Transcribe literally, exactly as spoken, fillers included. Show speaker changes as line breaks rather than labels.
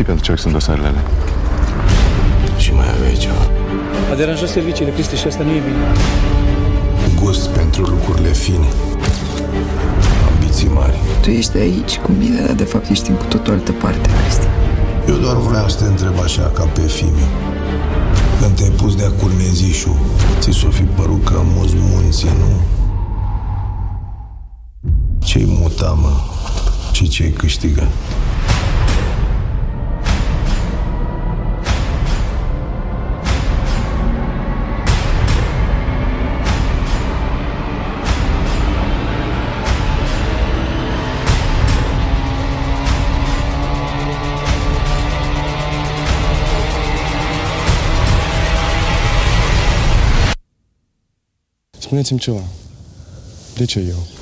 mersi pentru ce fac sunt dosarele alea.
Și mai aveai ceva.
A deranjat serviciile, Cristi, și asta nu e bine.
Gust pentru lucrurile fine. Ambiții mari.
Tu ești aici cu mine, dar de fapt ești în cu totul altă parte, Cristi.
Eu doar vreau să te întreb așa, ca pe Fimi. Când te-ai pus de-a curmezișul, ți s-o fi părut că muzi munții, nu? Ce-i muta, mă? Și ce-i câștigă?
Spuneți-mi ceva. De ce eu?